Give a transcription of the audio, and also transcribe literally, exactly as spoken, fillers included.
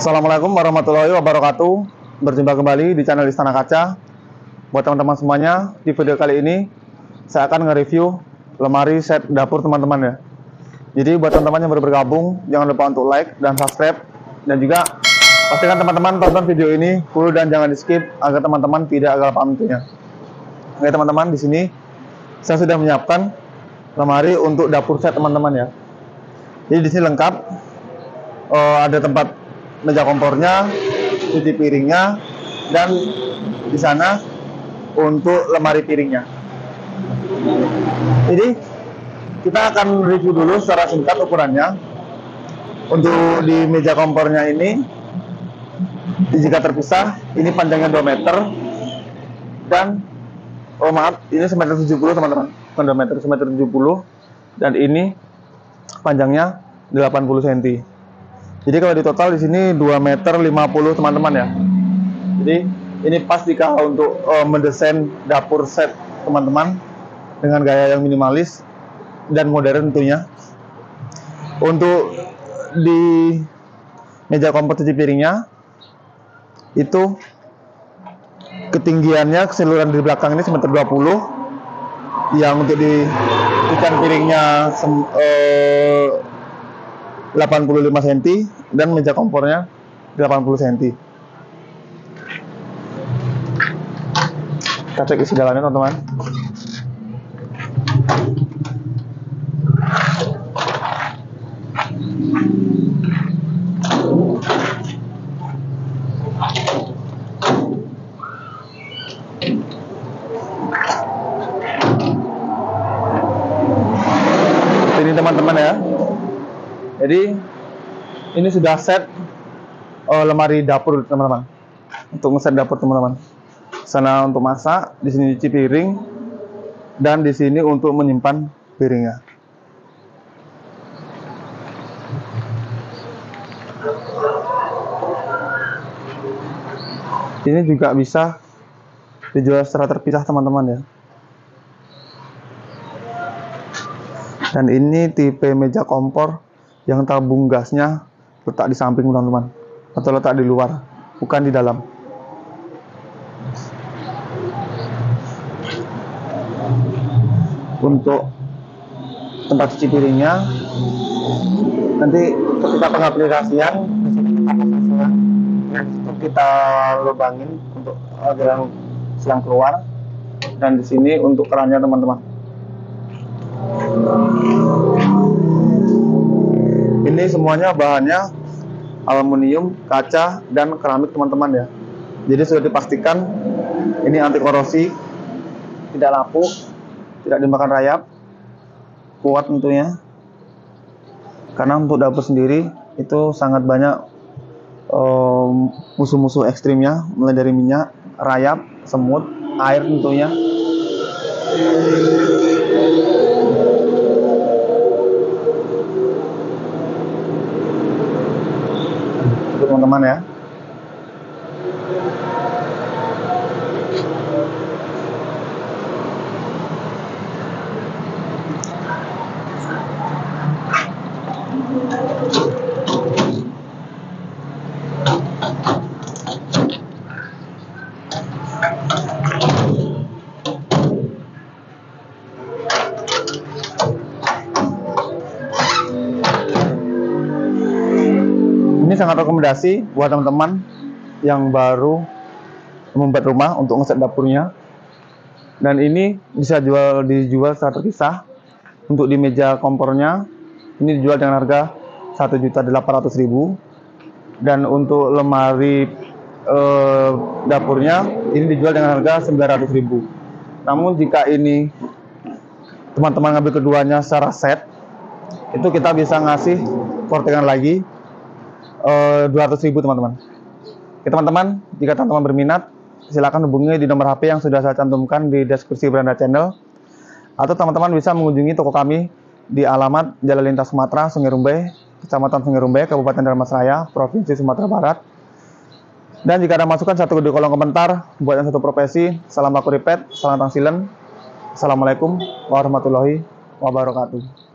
Assalamualaikum warahmatullahi wabarakatuh. Berjumpa kembali di channel Istana Kaca. Buat teman-teman semuanya, di video kali ini saya akan nge-review lemari set dapur teman-teman ya. Jadi buat teman-teman yang baru bergabung, jangan lupa untuk like dan subscribe, dan juga pastikan teman-teman tonton video ini full dan jangan di-skip agar teman-teman tidak gagal paham tentunya. Oke teman-teman, di sini saya sudah menyiapkan lemari untuk dapur set teman-teman ya. Jadi di sini lengkap, uh, ada tempat meja kompornya, cuci piringnya, dan di sana untuk lemari piringnya. Jadi kita akan review dulu secara singkat ukurannya. Untuk di meja kompornya ini, jika terpisah, ini panjangnya dua meter, dan oh maaf, ini semeter tujuh puluh teman-teman, bukan dua meter, semeter tujuh puluh, dan ini panjangnya delapan puluh sentimeter. Jadi kalau di total di sini dua meter lima puluh teman-teman ya. Jadi ini pas jika untuk uh, mendesain dapur set teman-teman dengan gaya yang minimalis dan modern tentunya. Untuk di meja kompor cuci piringnya itu ketinggiannya keseluruhan di belakang ini semeter dua puluh, yang untuk di ikan piringnya sem, eh, delapan puluh lima sentimeter, dan meja kompornya delapan puluh sentimeter. Kita cek isi dalamnya teman-teman. Ini teman-teman ya. Jadi ini sudah set uh, lemari dapur teman-teman. Untuk ngeset dapur teman-teman. Sana untuk masak, di sini cuci piring, dan di sini untuk menyimpan piringnya. Ini juga bisa dijual secara terpisah teman-teman ya. Dan ini tipe meja kompor yang tabung gasnya letak di samping teman-teman, atau letak di luar, bukan di dalam. Untuk tempat cuci piringnya, nanti ketika pengaplikasian untuk kita lubangin untuk agar selang keluar, dan di sini untuk kerannya teman-teman. Ini semuanya bahannya aluminium, kaca, dan keramik teman-teman ya. Jadi sudah dipastikan ini anti korosi, tidak lapuk, tidak dimakan rayap, kuat tentunya. Karena untuk dapur sendiri itu sangat banyak musuh-musuh um, ekstrimnya, mulai dari minyak, rayap, semut, air tentunya. Teman-teman ya. Ini sangat rekomendasi buat teman-teman yang baru membuat rumah untuk ngeset dapurnya. Dan ini bisa jual dijual secara terpisah. Untuk di meja kompornya ini dijual dengan harga satu juta delapan ratus ribu, dan untuk lemari eh, dapurnya ini dijual dengan harga sembilan ratus ribu. Namun jika ini teman-teman ngambil keduanya secara set, itu kita bisa ngasih kortingan lagi dua ratus ribu teman-teman. Oke teman-teman, jika teman-teman berminat, silakan hubungi di nomor H P yang sudah saya cantumkan di deskripsi beranda channel, atau teman-teman bisa mengunjungi toko kami di alamat Jalan Lintas Sumatera, Sungai Rumbai, Kecamatan Sungai Rumbai, Kabupaten Dharmasraya, Provinsi Sumatera Barat. Dan jika ada masukan, satu di kolom komentar. Buat yang satu profesi, salam aku ripet, salam tangsilen. Assalamualaikum warahmatullahi wabarakatuh.